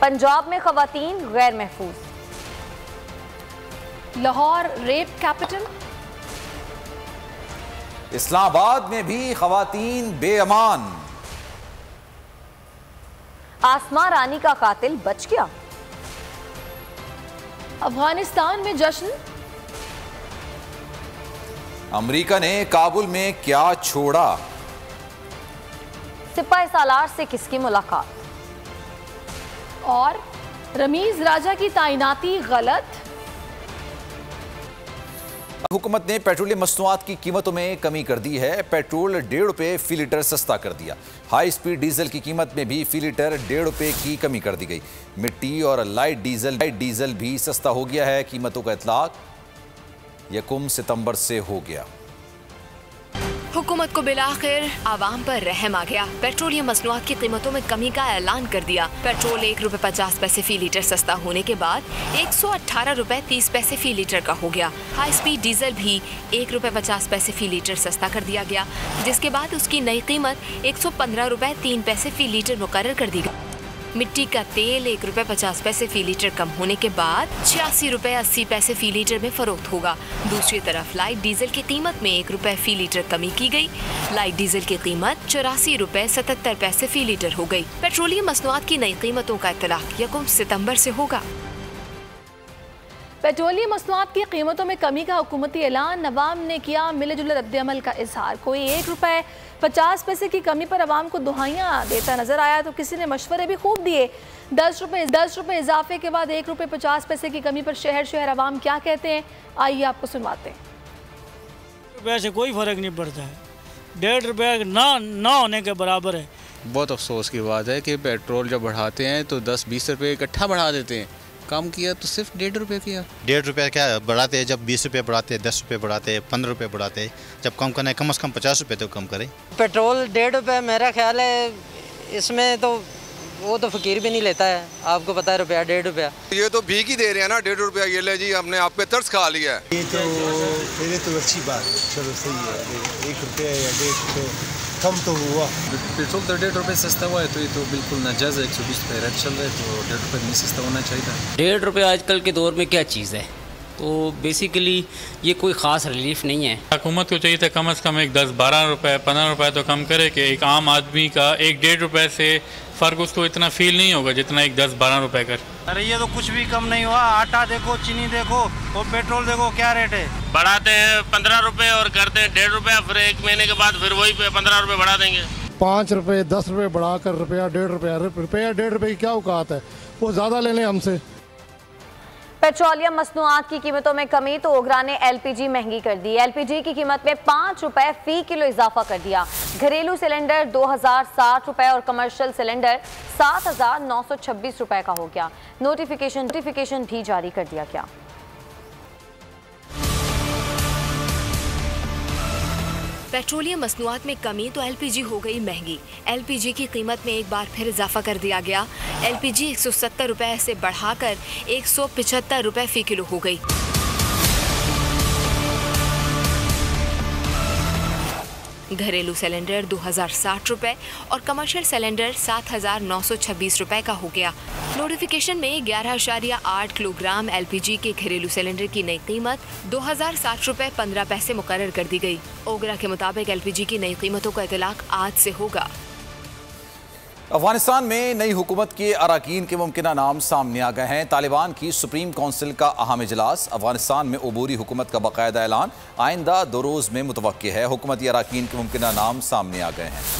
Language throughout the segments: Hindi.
पंजाब में खवातीन गैर महफूज। Lahore rape capital. इस्लामाबाद में भी खवातीन बेअमान। आसमा रानी का कातिल बच गया। अफगानिस्तान में जश्न। अमेरिका ने काबुल में क्या छोड़ा। सिपाही सालार से किसकी मुलाकात। और रमीज राजा की तैनाती गलत। हुकूमत ने पेट्रोलियम मसनूआत की कीमतों में कमी कर दी है। पेट्रोल 1.5 रुपये फी लीटर सस्ता कर दिया। हाई स्पीड डीजल की कीमत में भी फी लीटर 1.5 रुपये की कमी कर दी गई। मिट्टी और लाइट डीजल भी सस्ता हो गया है। कीमतों का इतलाक 1 सितंबर से हो गया। हुकूमत को बिलाखिर आवाम पर रहम आ गया। पेट्रोलियम मसनूआत की कीमतों में कमी का ऐलान कर दिया। पेट्रोल 1 रुपये 50 पैसे फी लीटर सस्ता होने के बाद 118 रुपये 30 पैसे फी लीटर का हो गया। हाई स्पीड डीजल भी 1 रुपये 50 पैसे फी लीटर सस्ता कर दिया गया, जिसके बाद उसकी नई कीमत 115 रुपये 3 पैसे फी लीटर मुकर्रर कर दी गई। मिट्टी का तेल 1 रुपये 50 पैसे फी लीटर कम होने के बाद 86 रुपये 80 पैसे फी लीटर में फरोख्त होगा। दूसरी तरफ लाइट डीजल की कीमत में 1 रुपये फी लीटर कमी की गई। लाइट डीजल की कीमत 84 रुपये 77 पैसे फी लीटर हो गई। पेट्रोलियम मसनूआत की नई कीमतों का इतलाक 1 सितंबर से होगा। पेट्रोलियम मसनूआत की कीमतों में कमी का हुकूमती ऐलान। नवाम ने किया मिले जुले रद्द-ए-अमल का इजहार। कोई 1 रुपये 50 पैसे की कमी पर आवाम को दुहाइयाँ देता नजर आया तो किसी ने मशवरे भी खूब दिए। 10 रुपये इजाफे के बाद 1 रुपये 50 पैसे की कमी पर शहर आवाम क्या कहते हैं, आइए आपको सुनवाते हैं। रुपये से कोई फर्क नहीं पड़ता है, 1.5 रुपये ना होने के बराबर है। बहुत अफसोस की बात है कि पेट्रोल जब बढ़ाते हैं तो 10-20 रुपये इकट्ठा बढ़ा देते हैं। कम किया तो सिर्फ 1.5 रुपये किया। 1.5 रुपये क्या बढ़ाते हैं, जब 20 रुपये बढ़ाते हैं, 10 रुपये बढ़ाते हैं, 15 रुपये बढ़ाते हैं। जब कम करना है कम से कम 50 रुपये तो कम करें। पेट्रोल 1.5 रुपये मेरा ख्याल है इसमें तो वो तो फकीर भी नहीं लेता है, आपको पता है, रुपया 1.5 रुपया। ये तो भीख ही दे रहे हैं ना, 1.5 रुपया ये ले जी, हमने आप पे तरस खा लिया है। ये तो अच्छी बात है, चलो सही है। 1 रुपया या 1.5 रुपये कम तो हुआ। पेट्रोल तो 1.5 रुपये सस्ता हुआ है तो ये तो बिल्कुल नाजायज़ है। 120 रुपये रेट चल रहा है तो 1.5 रुपये नहीं सस्ता होना चाहिए था। 1.5 रुपये आजकल के दौर में क्या चीज़ है, तो बेसिकली ये कोई ख़ास रिलीफ नहीं है। हुकूमत को चाहिए था कम से कम एक 10-12 रुपये 15 रुपये तो कम करे कि एक आम आदमी का 1-1.5 रुपये से फ़र्क उसको इतना फील नहीं होगा जितना एक 10-12 रुपये कर। अरे ये तो कुछ भी कम नहीं हुआ। आटा देखो, चीनी देखो और पेट्रोल देखो क्या रेट है। बढ़ाते हैं 15 रुपये और करते हैं 1.5 रुपया, फिर 1 महीने के बाद फिर वही 15 रुपये बढ़ा देंगे। 5 रुपये 10 रुपये बढ़ाकर रुपया 1.5 रुपया, रुपया 1.5 रुपये की क्या औकात है, वो ज़्यादा ले लें हमसे। पेट्रोलियम मसनूआत की कीमतों में कमी तो ओगरा ने LPG महंगी कर दी। LPG की कीमत में 5 रुपये फी किलो इजाफा कर दिया। घरेलू सिलेंडर 2060 रुपये और कमर्शियल सिलेंडर 7926 रुपये का हो गया। नोटिफिकेशन भी जारी कर दिया गया। पेट्रोलियम मसनूआत में कमी तो LPG हो गई महंगी। LPG की कीमत में एक बार फिर इजाफा कर दिया गया। LPG 170 रुपये से बढ़ाकर 175 रुपये फी किलो हो गई। घरेलू सिलेंडर 2060 रुपये और कमर्शियल सिलेंडर 7926 रुपये का हो गया। नोटिफिकेशन में 11.8 किलोग्राम LPG के घरेलू सिलेंडर की नई कीमत 2060 रुपये 15 पैसे मुकर्रर कर दी गई। ओगरा के मुताबिक LPG की नई कीमतों का इतलाक आज से होगा। अफगानिस्तान में नई हुकूमत के अरकान के मुमकिना नाम सामने आ गए हैं। तालिबान की सुप्रीम काउंसिल का अहम इजलास। अफगानिस्तान में अबूरी हुकूमत का बाकायदा ऐलान आइंदा 2 रोज़ में मुतवक्की है। हुकूमती अरकान के मुमकिना नाम सामने आ गए हैं।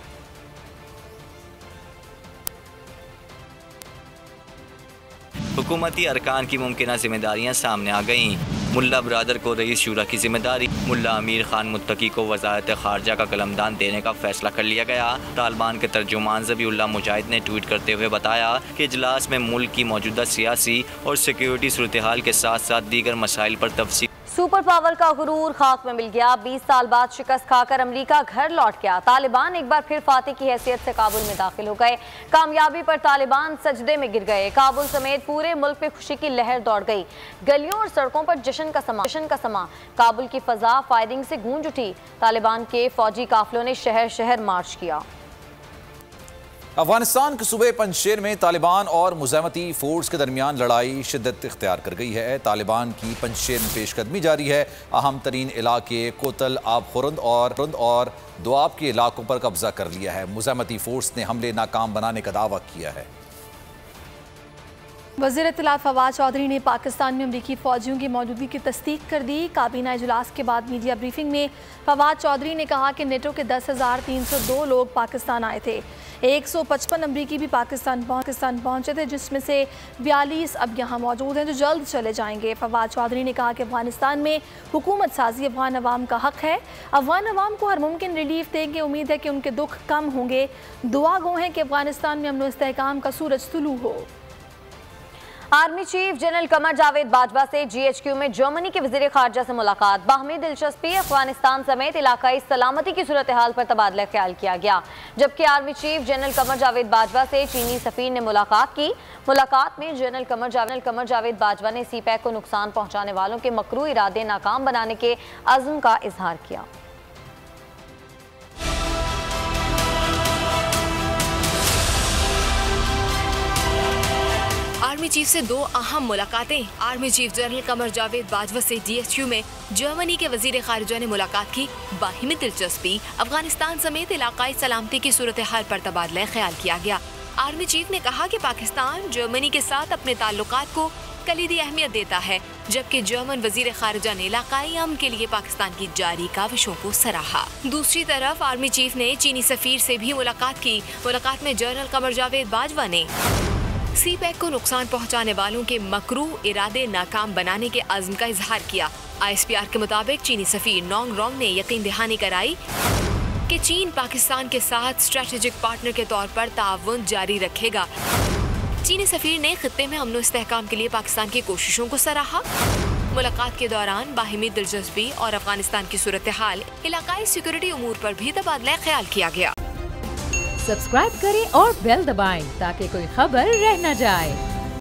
हुकूमती अरकान की मुमकिना जिम्मेदारियाँ सामने आ गईं। मुल्ला बरादर को रईस शूरा की जिम्मेदारी, मुल्ला अमीर खान मुत्तकी को वज़ारत खारजा का कलमदान देने का फैसला कर लिया गया। तालिबान के तर्जुमान ज़बीउल्लाह मुजाहिद ने ट्वीट करते हुए बताया कि इजलास में मुल्क की मौजूदा सियासी और सिक्योरिटी सूरत हाल के साथ साथ दीगर मसाइल पर तफसील। सुपर पावर का गुरूर खाक में मिल गया। 20 साल बाद शिकस्त खाकर अमेरिका घर लौट गया। तालिबान एक बार फिर फातिह की हैसियत से काबुल में दाखिल हो गए। कामयाबी पर तालिबान सजदे में गिर गए। काबुल समेत पूरे मुल्क में खुशी की लहर दौड़ गई। गलियों और सड़कों पर जश्न का समा। काबुल की फजा फायरिंग से गूंज उठी। तालिबान के फौजी काफिलों ने शहर शहर मार्च किया। अफगानिस्तान के सूबे पंजशेर में तालिबान और मुजाहिमती फोर्स के दरमियान लड़ाई शिद्दत इख्तियार कर गई है। तालिबान की पंजशेर में पेशकदमी जारी है। अहम तरीन इलाके कोतल, आबखुरंद और दुआब के इलाकों पर कब्जा कर लिया है। मुजाहिमती फोर्स ने हमले नाकाम बनाने का दावा किया है। वज़ीर इत्तलात फवाद चौधरी ने पाकिस्तान में अमरीकी फ़ौजियों की मौजूदगी की तस्दीक कर दी। काबीना इजलास के बाद मीडिया ब्रीफिंग में फवाद चौधरी ने कहा कि नेटो के 10,302 लोग पाकिस्तान आए थे। 155 अमरीकी भी पाकिस्तान पहुंचे थे, जिसमें से 42 अब यहाँ मौजूद हैं जो जल्द चले जाएंगे। फवाद चौधरी ने कहा कि अफगानिस्तान में हुकूमत साजी अफगान अवाम का हक है। अफगान अवाम को हर मुमकिन रिलीफ देंगे। उम्मीद है कि उनके दुख कम होंगे। दुआ गो हैं कि अफगानिस्तान में अमन व इस्तेहकाम का सूरज तुलू हो। Army chief general Qamar Javed Bajwa से GHQ में जर्मनी के वजीर खारजा से मुलाकात। बाहमी दिलचस्पी, अफगानिस्तान समेत इलाकाई सलामती की सूरत हाल पर तबादला ख्याल किया गया। जबकि army chief general Qamar Javed Bajwa से चीनी सफीर ने मुलाकात की। मुलाकात में जनरल कमर जावेद बाजवा ने CPEC को नुकसान पहुंचाने वालों के मकरू इरादे नाकाम बनाने के अज़्म का इजहार किया। आर्मी चीफ से 2 अहम मुलाकातें। Army chief general Qamar Javed Bajwa से GHQ में जर्मनी के वजीर खारजा ने मुलाकात की। बाहिमी दिलचस्पी, अफगानिस्तान समेत इलाकाई सलामती की सूरत हाल पर तबादला ख्याल किया गया। आर्मी चीफ ने कहा कि पाकिस्तान जर्मनी के साथ अपने ताल्लुकात को कलीदी अहमियत देता है, जबकि जर्मन वजीर खारजा ने इलाकाई अमन के लिए पाकिस्तान की जारी काविशों को सराहा। दूसरी तरफ आर्मी चीफ ने चीनी सफीर से भी मुलाकात की। मुलाकात में जनरल कमर जावेद बाजवा ने CPEC को नुकसान पहुंचाने वालों के मकरू इरादे नाकाम बनाने के अज़्म का इजहार किया। ISPR के मुताबिक चीनी सफीर नोंग रोंग ने यकीन दहानी कराई कि चीन पाकिस्तान के साथ स्ट्रेटेजिक पार्टनर के तौर पर ताउन जारी रखेगा। चीनी सफीर ने खित्ते में अमन व इस्तेहकाम के लिए पाकिस्तान की कोशिशों को सराहा। मुलाकात के दौरान बाहिमी दिलचस्पी और अफगानिस्तान की सूरत हाल, इलाकाई सिक्योरिटी उमूर पर भी तबादला ख्याल किया गया। सब्सक्राइब करें और बेल दबाएं ताकि कोई खबर रह न जाए।